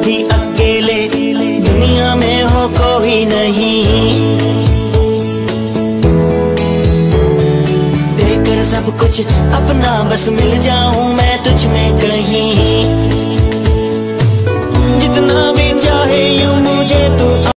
साथी अकेले दुनिया में हो कोई नहीं। देकर सब कुछ अपना बस मिल जाऊं मैं तुझ में कहीं। जितना भी चाहे यूं मुझे तू